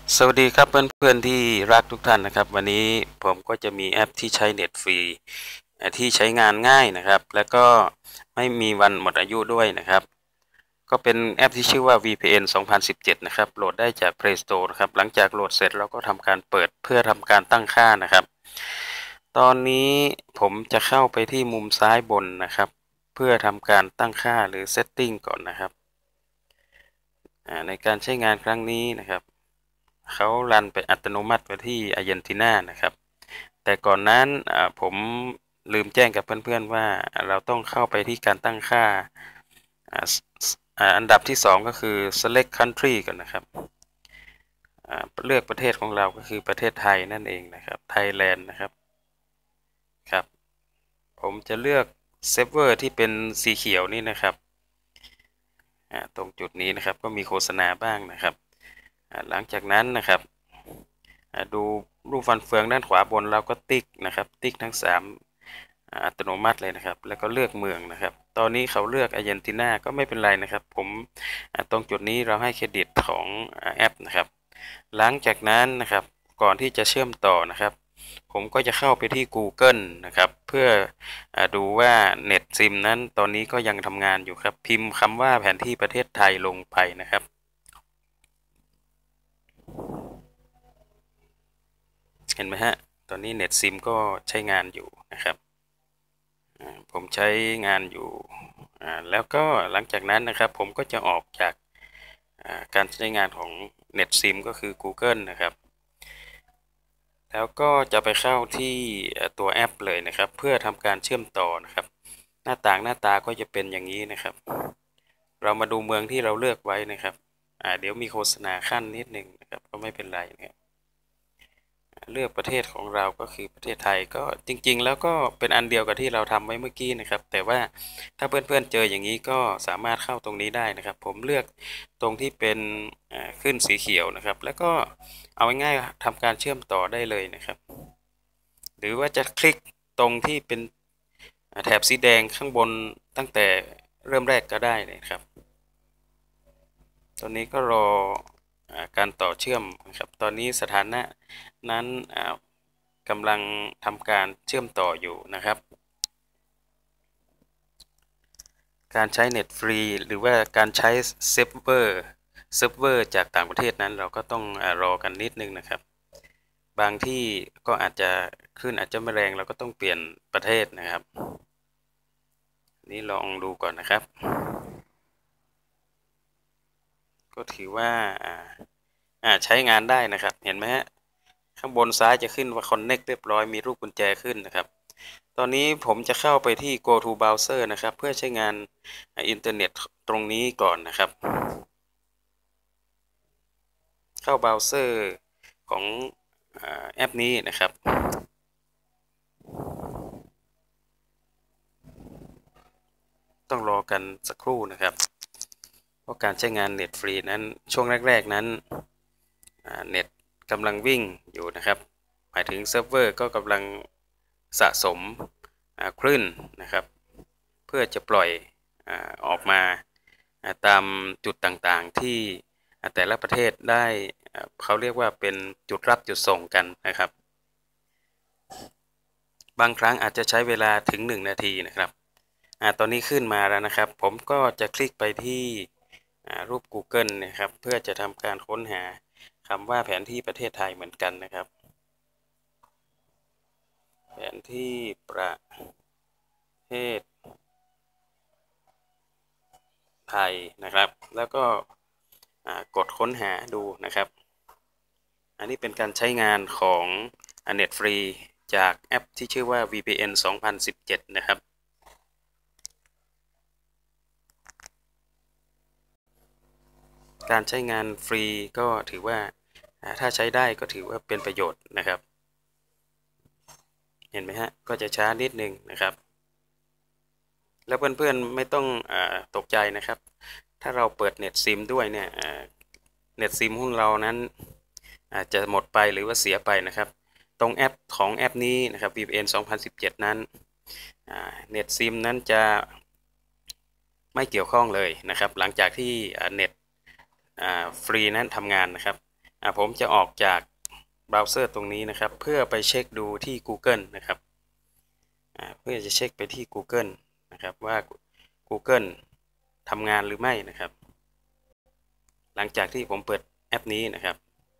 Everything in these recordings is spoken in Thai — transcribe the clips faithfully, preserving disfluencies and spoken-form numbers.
สวัสดีครับเพื่อนๆที่รักทุกท่านนะครับวันนี้ผมก็จะมีแอปที่ใช้เน็ตฟรีที่ใช้งานง่ายนะครับแล้วก็ไม่มีวันหมดอายุด้วยนะครับก็เป็นแอปที่ชื่อว่า วี พี เอ็น สองพันสิบเจ็ดนะครับโหลดได้จาก Play Store นะครับหลังจากโหลดเสร็จเราก็ทำการเปิดเพื่อทำการตั้งค่านะครับตอนนี้ผมจะเข้าไปที่มุมซ้ายบนนะครับเพื่อทำการตั้งค่าหรือ Setting ก่อนนะครับในการใช้งานครั้งนี้นะครับเขารันไปอัตโนมัติไปที่อาร์เจนตินานะครับแต่ก่อนนั้นผมลืมแจ้งกับเพื่อนๆว่าเราต้องเข้าไปที่การตั้งค่าอันดับที่สองก็คือ select country ก่อนนะครับเลือกประเทศของเราก็คือประเทศไทยนั่นเองนะครับ Thailand นะครับครับผมจะเลือกเซิร์ฟเวอร์ที่เป็นสีเขียวนี่นะครับตรงจุดนี้นะครับก็มีโฆษณาบ้างนะครับหลังจากนั้นนะครับดูรูปฟันเฟืองด้านขวาบนเราก็ติ๊กนะครับติ๊กทั้งสามอัตโนมัติเลยนะครับแล้วก็เลือกเมืองนะครับตอนนี้เขาเลือกอาร์เจนตินาก็ไม่เป็นไรนะครับผมตรงจุดนี้เราให้เครดิตของแอปนะครับหลังจากนั้นนะครับก่อนที่จะเชื่อมต่อนะครับผมก็จะเข้าไปที่ Google นะครับเพื่อดูว่าเน็ตซิมนั้นตอนนี้ก็ยังทำงานอยู่ครับพิมพ์คำว่าแผนที่ประเทศไทยลงไปนะครับเห็นไหมฮะตอนนี้เน็ตซิมก็ใช้งานอยู่นะครับผมใช้งานอยู่แล้วก็หลังจากนั้นนะครับผมก็จะออกจากการใช้งานของเน็ตซิมก็คือ Google นะครับแล้วก็จะไปเข้าที่ตัวแอปเลยนะครับเพื่อทำการเชื่อมต่อนะครับหน้าต่างหน้าตาก็จะเป็นอย่างนี้นะครับเรามาดูเมืองที่เราเลือกไว้นะครับเดี๋ยวมีโฆษณาขั้นนิดนึงนะครับก็ไม่เป็นไรนะครับเลือกประเทศของเราก็คือประเทศไทยก็จริงๆแล้วก็เป็นอันเดียวกับที่เราทำไว้เมื่อกี้นะครับแต่ว่าถ้าเพื่อนๆเจออย่างนี้ก็สามารถเข้าตรงนี้ได้นะครับผมเลือกตรงที่เป็นขึ้นสีเขียวนะครับแล้วก็เอาง่ายๆทำการเชื่อมต่อได้เลยนะครับหรือว่าจะคลิกตรงที่เป็นแถบสีแดงข้างบนตั้งแต่เริ่มแรกก็ได้เลยครับตอนนี้ก็รอการต่อเชื่อมนะครับตอนนี้สถานะนั้นกำลังทำการเชื่อมต่ออยู่นะครับการใช้เน็ตฟรีหรือว่าการใช้เซิร์ฟเวอร์เซิร์ฟเวอร์จากต่างประเทศนั้นเราก็ต้องรอกันนิดนึงนะครับบางที่ก็อาจจะขึ้นอาจจะไม่แรงเราก็ต้องเปลี่ยนประเทศนะครับนี่ลองดูก่อนนะครับก็ถือว่าใช้งานได้นะครับเห็นไหมฮะข้างบนซ้ายจะขึ้นว่า Connect เรียบร้อยมีรูปกุญแจขึ้นนะครับตอนนี้ผมจะเข้าไปที่ Go to Browser นะครับเพื่อใช้งานอินเทอร์เน็ตตรงนี้ก่อนนะครับเข้าเบราว์เซอร์ของแอปนี้นะครับต้องรอกันสักครู่นะครับเพราะการใช้งานเน็ตฟรีนั้นช่วงแรกๆนั้นเน็ตกำลังวิ่งอยู่นะครับหมายถึงเซิร์ฟเวอร์ก็กำลังสะสมคลื่นนะครับเพื่อจะปล่อยออกมาตามจุดต่างๆที่แต่ละประเทศได้เขาเรียกว่าเป็นจุดรับจุดส่งกันนะครับบางครั้งอาจจะใช้เวลาถึงหนึ่งนาทีนะครับตอนนี้ขึ้นมาแล้วนะครับผมก็จะคลิกไปที่รูป Google นะครับเพื่อจะทำการค้นหาคำว่าแผนที่ประเทศไทยเหมือนกันนะครับแผนที่ประเทศไทยนะครับแล้วก็กดค้นหาดูนะครับอันนี้เป็นการใช้งานของเน็ตฟรีจากแอปที่ชื่อว่า วี พี เอ็น สองพันสิบเจ็ดนะครับการใช้งานฟรีก็ถือว่าถ้าใช้ได้ก็ถือว่าเป็นประโยชน์นะครับเห็นไหมฮะก็จะช้านิดนึงนะครับแล้วเพื่อนๆไม่ต้องตกใจนะครับถ้าเราเปิดเน็ตซิมด้วยเนี่ยเน็ตซิมของเรานั้นอาจจะหมดไปหรือว่าเสียไปนะครับตรงแอปของแอปนี้นะครับ วี พี เอ็น สองพันสิบเจ็ดนั้นเน็ตซิมนั้นจะไม่เกี่ยวข้องเลยนะครับหลังจากที่เน็ตฟรีนั้นทำงานนะครับอ่าผมจะออกจากเบราว์เซอร์ตรงนี้นะครับเพื่อไปเช็คดูที่ Google นะครับอ่าเพื่อจะเช็คไปที่ Google นะครับว่า Google ทำงานหรือไม่นะครับหลังจากที่ผมเปิดแอปนี้นะครับ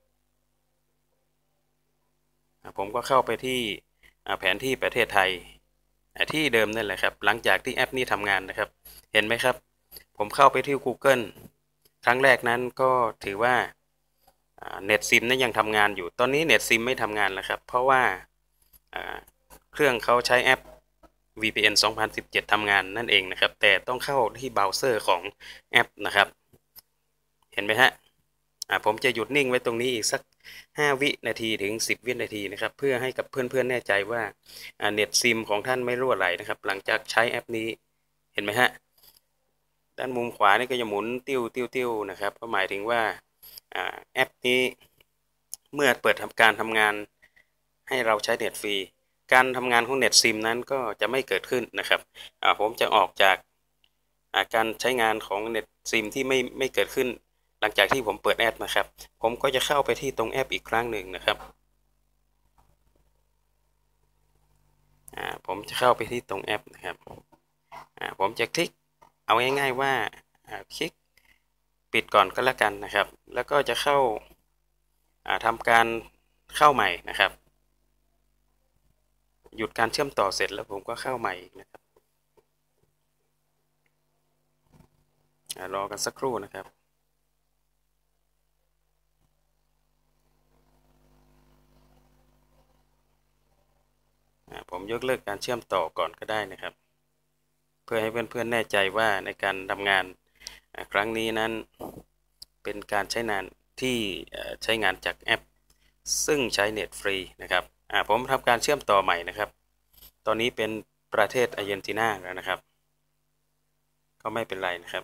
ผมก็เข้าไปที่แผนที่ประเทศไทยที่เดิมนั่นแหละครับหลังจากที่แอปนี้ทำงานนะครับเห็นไหมครับผมเข้าไปที่ Google ครั้งแรกนั้นก็ถือว่าเน็ตซิมนั้นยังทำงานอยู่ตอนนี้เน็ตซิมไม่ทำงานแล้วครับเพราะว่าเครื่องเขาใช้แอป วี พี เอ็น สองพันสิบเจ็ดทำงานนั่นเองนะครับแต่ต้องเข้าที่เบราว์เซอร์ของแอปนะครับเห็นไหมฮะผมจะหยุดนิ่งไว้ตรงนี้อีกสักห้าวินาทีถึงสิบวินาทีนะครับเพื่อให้กับเพื่อนๆแน่ใจว่าเน็ตซิมของท่านไม่รั่วไหลนะครับหลังจากใช้แอปนี้เห็นไหมฮะด้านมุมขวานี่ก็จะหมุนติ้วติ้วติ้วนะครับก็หมายถึงว่าแอปนี้เมื่อเปิดทำการทำงานให้เราใช้เน็ตฟรีการทำงานของเน็ตซิมนั้นก็จะไม่เกิดขึ้นนะครับผมจะออกจากการใช้งานของเน็ตซิมที่ไม่ไม่เกิดขึ้นหลังจากที่ผมเปิดแอปนะครับผมก็จะเข้าไปที่ตรงแอปอีกครั้งหนึ่งนะครับผมจะเข้าไปที่ตรงแอปนะครับผมจะคลิกเอาง่ายๆว่าคลิกปิดก่อนก็แล้วกันนะครับแล้วก็จะเข้าทำการเข้าใหม่นะครับหยุดการเชื่อมต่อเสร็จแล้วผมก็เข้าใหม่นะครับรอกันสักครู่นะครับผมยกเลิกการเชื่อมต่อก่อนก็ได้นะครับเพื่อให้เพื่อนๆแน่ใจว่าในการทำงานครั้งนี้นั้นเป็นการใช้งานที่ใช้งานจากแอปซึ่งใช้เน็ตฟรีนะครับผมทำการเชื่อมต่อใหม่นะครับตอนนี้เป็นประเทศอาร์เจนตินาแล้วนะครับก็ไม่เป็นไรนะครับ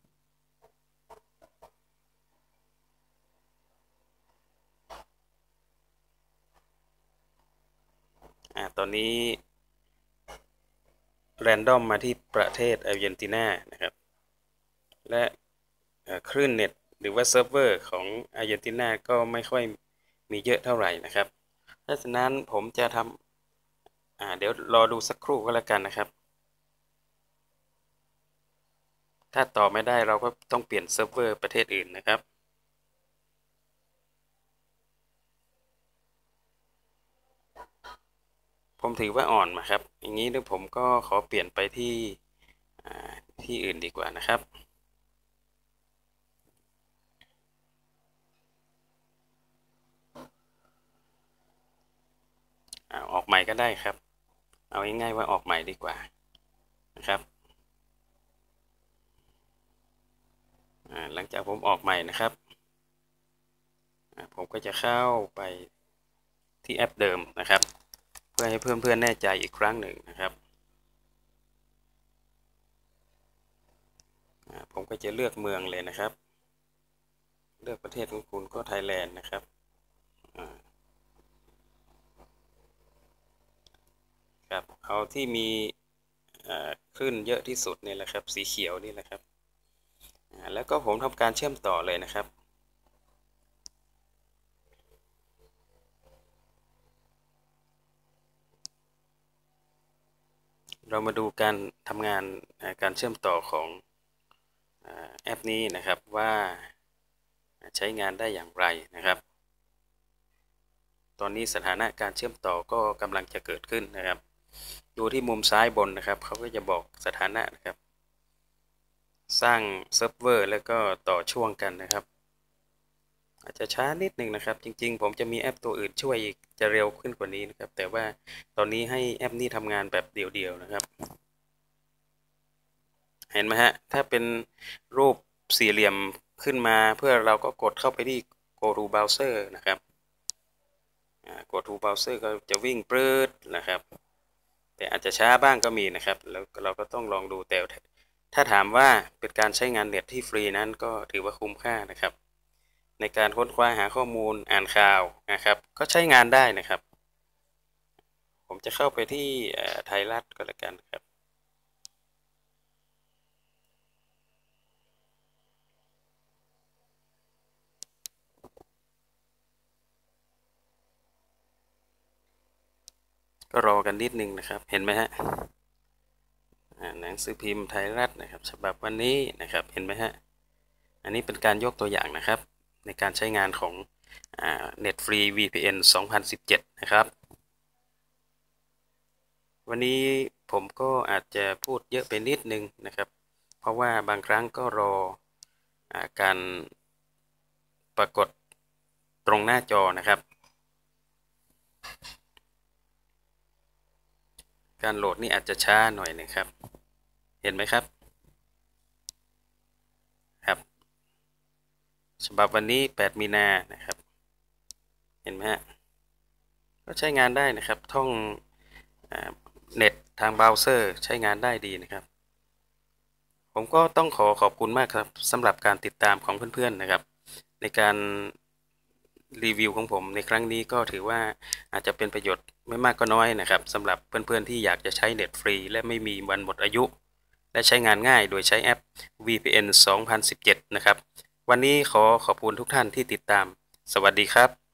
ตอนนี้แรนดอมมาที่ประเทศอาร์เจนตินานะครับและคลื่นเน็ตหรือว่าเซิร์ฟเวอร์ของอาร์เจนตินาก็ไม่ค่อยมีเยอะเท่าไหร่นะครับเพราะฉะนั้นผมจะทำเดี๋ยวรอดูสักครู่ก็แล้วกันนะครับถ้าต่อไม่ได้เราก็ต้องเปลี่ยนเซิร์ฟเวอร์ประเทศอื่นนะครับผมถือว่าอ่อนมาครับอย่างนี้เดี๋ยวผมก็ขอเปลี่ยนไปที่ที่อื่นดีกว่านะครับออกใหม่ก็ได้ครับเอาง่ายๆว่าออกใหม่ดีกว่านะครับหลังจากผมออกใหม่นะครับผมก็จะเข้าไปที่แอปเดิมนะครับเพื่อให้เพื่อนๆแน่ใจอีกครั้งหนึ่งนะครับผมก็จะเลือกเมืองเลยนะครับเลือกประเทศของคุณก็ไทยแลนด์นะครับครับเอาที่มีคลื่นเยอะที่สุดนี่แหละครับสีเขียวนี่แหละครับแล้วก็ผมทำการเชื่อมต่อเลยนะครับเรามาดูการทำงานการเชื่อมต่อของแอปนี้นะครับว่าใช้งานได้อย่างไรนะครับตอนนี้สถานะการเชื่อมต่อก็กำลังจะเกิดขึ้นนะครับดูที่มุมซ้ายบนนะครับเขาก็จะบอกสถานะนะครับสร้างเซิร์ฟเวอร์แล้วก็ต่อช่วงกันนะครับอาจจะช้านิดหนึ่งนะครับจริงๆผมจะมีแอปตัวอื่นช่วยอีกจะเร็วขึ้นกว่านี้นะครับแต่ว่าตอนนี้ให้แอปนี้ทำงานแบบเดียวๆนะครับเห็นไหมฮะถ้าเป็นรูปสี่เหลี่ยมขึ้นมาเพื่อเราก็กดเข้าไปที่ go to browser นะครับgo to browser ก็จะวิ่งปรื๊ดนะครับแต่อาจจะช้าบ้างก็มีนะครับแล้วเราก็ต้องลองดูแต่ถ้าถามว่าเป็นการใช้งานเน็ตที่ฟรีนั้นก็ถือว่าคุ้มค่านะครับในการค้นคว้าหาข้อมูลอ่านข่าวนะครับก็ใช้งานได้นะครับผมจะเข้าไปที่ไทยรัฐก็แล้วกันครับก็รอกันนิดนึงนะครับเห็นไหมฮะหนังสือพิมพ์ไทยรัฐนะครับฉบับวันนี้นะครับเห็นไหมฮะอันนี้เป็นการยกตัวอย่างนะครับในการใช้งานของเน็ตฟรี วี พี เอ็น สองพันสิบเจ็ดนะครับวันนี้ผมก็อาจจะพูดเยอะไปนิดนึงนะครับเพราะว่าบางครั้งก็รอการปรากฏตรงหน้าจอนะครับการโหลดนี่อาจจะช้าหน่อยนะครับเห็นไหมครับครับฉบับวันนี้แปดมีนานะครับเห็นไหมฮะก็ใช้งานได้นะครับท่องเน็ตทางเบราว์เซอร์ใช้งานได้ดีนะครับผมก็ต้องขอขอบคุณมากครับสำหรับการติดตามของเพื่อนๆนะครับในการรีวิวของผมในครั้งนี้ก็ถือว่าอาจจะเป็นประโยชน์ไม่มากก็น้อยนะครับสำหรับเพื่อนๆที่อยากจะใช้เน็ตฟรีและไม่มีวันหมดอายุและใช้งานง่ายโดยใช้แอป วี พี เอ็น สองพันสิบเจ็ดนะครับวันนี้ขอขอบคุณทุกท่านที่ติดตามสวัสดีครับ